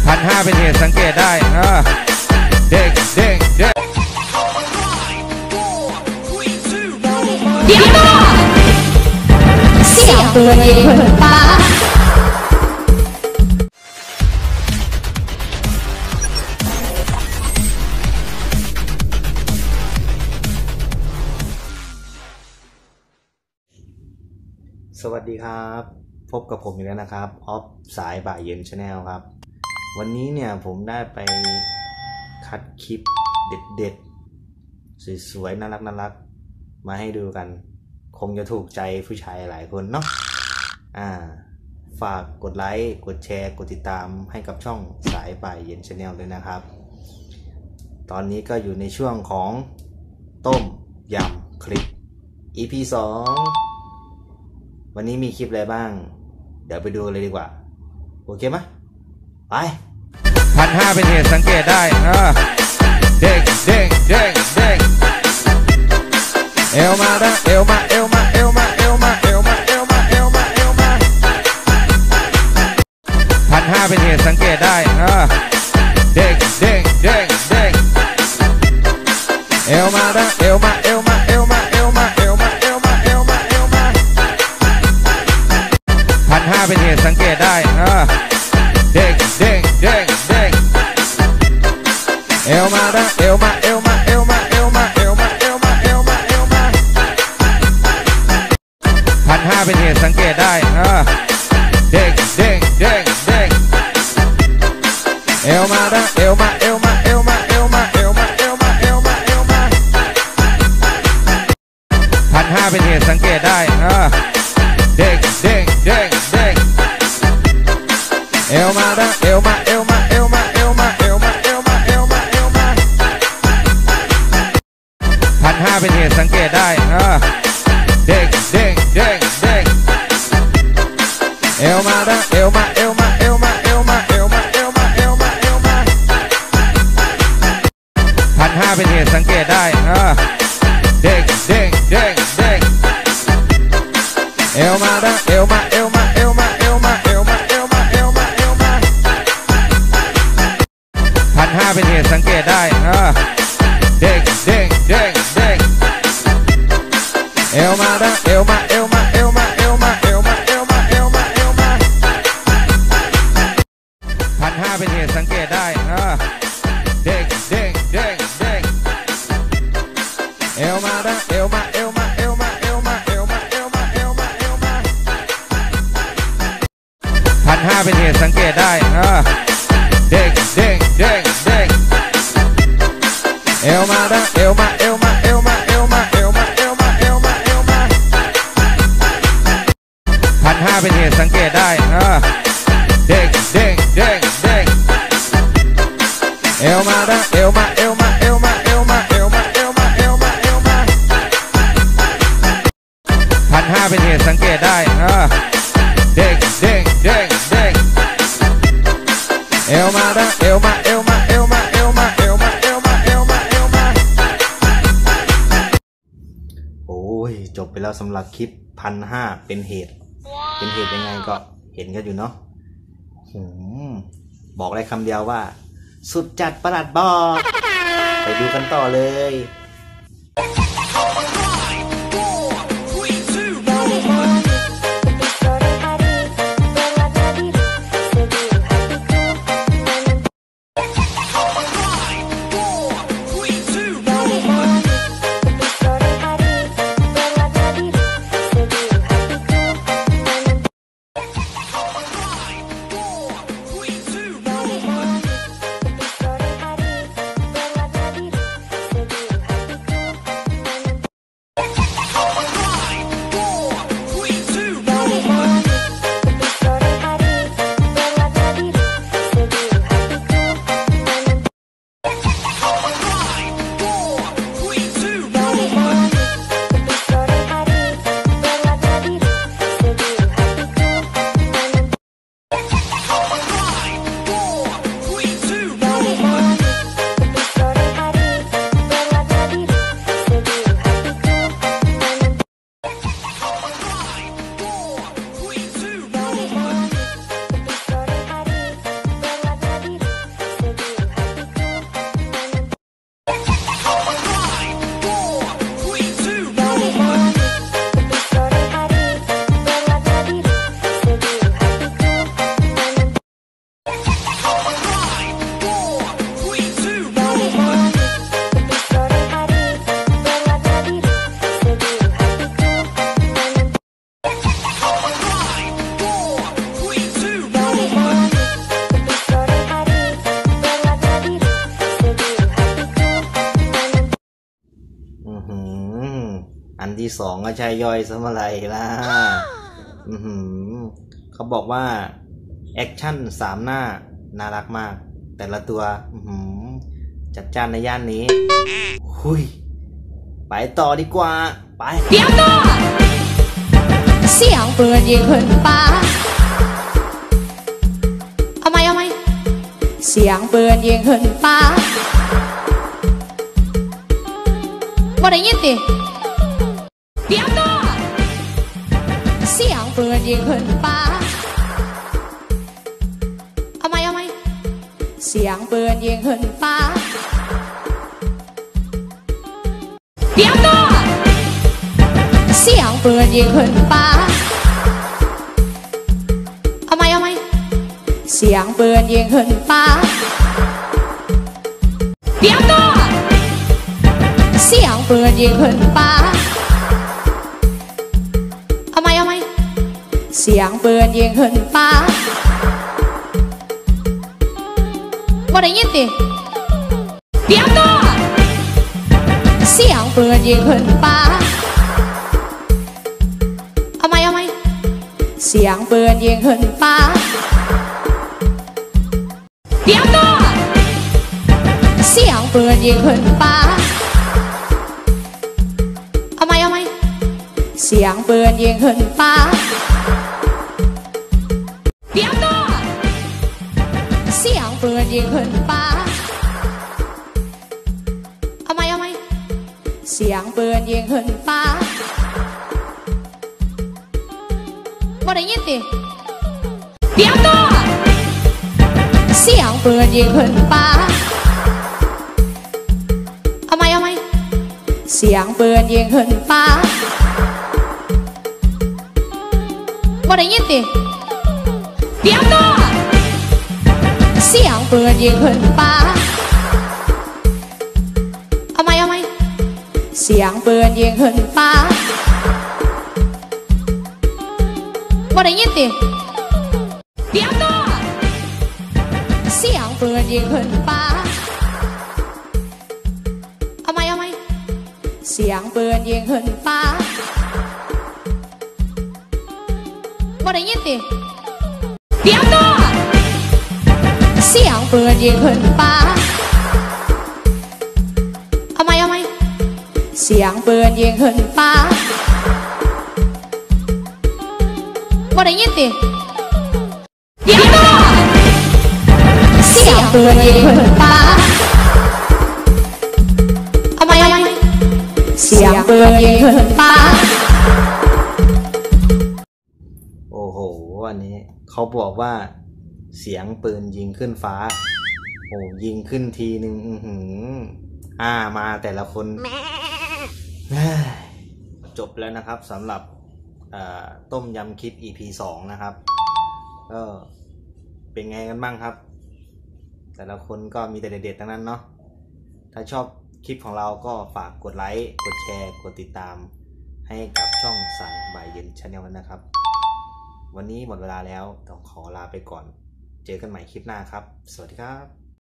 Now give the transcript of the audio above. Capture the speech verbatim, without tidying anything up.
พันห้าเป็นเหตุสังเกตได้เด็กเด็กเด็กเดี๋ยวก่อนเสียงตัวเองเหมือนป้าสวัสดีครับพบกับผมอีกแล้วนะครับออฟสายบ่ายเย็นชาแนลครับวันนี้เนี่ยผมได้ไปคัดคลิปเด็ดๆสวยๆน่ารักน่ารักมาให้ดูกันคงจะถูกใจผู้ชายหลายคนเนาะอ่าฝากกดไลค์กดแชร์กดติดตามให้กับช่องสายบ่ายเย็นชาแนลด้วยนะครับตอนนี้ก็อยู่ในช่วงของต้มยำคลิป อี พี สองวันนี้มีคลิปอะไรบ้างเดี๋ยวไปดูเลยดีกว่าโอเคไหมไปพันห้าเป็นเหตุสังเกตได้เด็กเด็กเด็กเด็กเอวมาดังเอวมาเอวมาเอวมาเอวมาเอวมาเอวมาเอวมาเอวมาพันห้าเป็นเหตุสังเกตได้เด็กเด็กเด็กเด็กเอวมาดังเอวมาเอวมาเอวมาเอวมาเอวมาเอวมาเอวมาเอวมาพันห้าเป็นเหตุสังเกตได้เด็กเด็กเด็กเด็กเอวมาดังเอวมาเอวมาเอวมาเอวมาเอวมาเอวมาเอวมาเอวมาพันห้าเป็นเหตุสังเกตได้เด็กเด็กเด็กเด็กเอวมาดังเอวมาเอวมาเอวมาเอวมาเอวมาเอวมาเอวมาเอวมาพันห้าเป็นเหตุสังเกตได้เด็กเด็กเด็กเด็กเอวมาดังเอวมาเอวมาเอวมาเอวมาเอวมาเอวมาเอวมาเอวมาพันห้าเป็นเหตุสังเกตได้เด็กเด็กเด็กเด็กเอวมาดังเอวมาเอวมาเอวมาเอวมาเอวมาเอวมาเอวมาเอวมาพันห้าเป็นเหตุสังเกตได้เด็กเด็กเด็กเด็กเอวมาดังเอวมาเอวมาเอวมาเอวมาเอวมาเอวมาเอวมาเอวมาพันห้าเป็นเหตุสังเกตได้เด็กเด็กเด็กเด็กเอวมาดังเอวมาเอวมาเอวมาเอวมาเอวมาเอวมาเอวมาเอวมาพันห้าเป็นเหตุสังเกตได้เด็กเด็กเด็กเด็กเอวมาดังเอวมาเอวมาเอวมาเอวมาเอวมาเอวมาเอวมาเอวมาพันห้าเป็นเหตุสังเกตได้เด็กเด็กเด็กเด็กเอวมาดังเอวมาเอวมาเอวมาเอวมาเอวมาเอวมาเอวมาเอวมาพันห้าเป็นเหตุสังเกตได้เด็กเด็กเด็กเด็กเอวมาดังเอวมาเอวมาเอวมาเอวมาเอวมาเอวมาเอวมาเอวมาพันห้าเป็นเหตุสังเกตได้เด็กเด็กเด็กเด็กเอวมาดังเอวมาเอวมาเอวมาเอวมาเอวมาเอวมาเอวมาเอวมาโอ้ยจบไปแล้วสำหรับคลิปพันห้าเป็นเหตุเป็นเหตุยังไงก็เห็นกันอยู่เนาะบอกได้คำเดียวว่าสุดจัดประหลัดบอกไปดูกันต่อเลยที่สองก็ใช่ย่อยซะเมื่อไหร่ล่ะอือหือเขาบอกว่าแอคชั่นสามหน้าน่ารักมากแต่ละตัวอือหือจัดจ้านในย่านนี้หุยไปต่อดีกว่าไป两个像ปืนยิงขึ้นฟ้าเอาไหมเอาไหมเสียงปืนยิงขึ้นฟ้าบ่ได้ยินติ两个เสียงปืนยิงขึ้นฟ้าเอาไหมเอาไหมเสียงปืนยิงขึ้นฟ้า两个เสียงปืนยิงขึ้นฟ้าเอาไหมเอาไหมเสียงปืนยิงขึ้นฟ้า两个เสียงปืนยิงขึ้นฟ้าเอาไหมเอาไหมเสียงปืนยิงขึ้นฟ้าบ่ได้ยินติ两个เสียงปืนยิงขึ้นฟ้าเอาไหมเอาไหมเสียงปืนยิงขึ้นฟ้า两个เสียงปืนยิงขึ้นฟ้าเอาไหมเอาไหมเสียงปืนยิงขึ้นฟ้า两个เสียงปืนยิงขึ้นฟ้าเอาไหมเอาไหมเสียงปืนยิงขึ้นฟ้าบ่ได้ยินติ两个เสียงปืนยิงขึ้นฟ้าเอาไหมเอาไหมเสียงปืนยิงขึ้นฟ้าบ่ได้ยินติ两个เสียงปืนยิงขึ้นฟ้าเอาไหมเอาไหมเสียงปืนยิงขึ้นฟ้าบ่ได้ยินติ两个เสียงปืนยิงขึ้นฟ้าเอาไหมเอาไหมเสียงปืนยิงขึ้นฟ้าบ่ได้ยินติ两个เสียงปืนยิงขึ้นฟ้าเอาไหมเอาไหมเสียงปืนยิงขึ้นฟ้าบ่ได้ยินติ两个เสียงปืนยิงขึ้นฟ้าเอาไหมเอาไหมเสียงปืนยิงขึ้นฟ้าโอ้โหอันนี้เขาบอกว่าเสียงปืนยิงขึ้นฟ้าโอ้ยิงขึ้นทีหนึ่งอือหืออ่ามาแต่ละคนจบแล้วนะครับสำหรับต้มยำคลิป อี พี สองนะครับก็เป็นไงกันบ้างครับแต่ละคนก็มีแต่เด็ดๆทั้งนั้นเนาะถ้าชอบคลิปของเราก็ฝากกดไลค์กดแชร์กดติดตามให้กับช่องสายบ่ายเย็น Channel นะครับวันนี้หมดเวลาแล้วต้องขอลาไปก่อนเจอกันใหม่คลิปหน้าครับสวัสดีครับ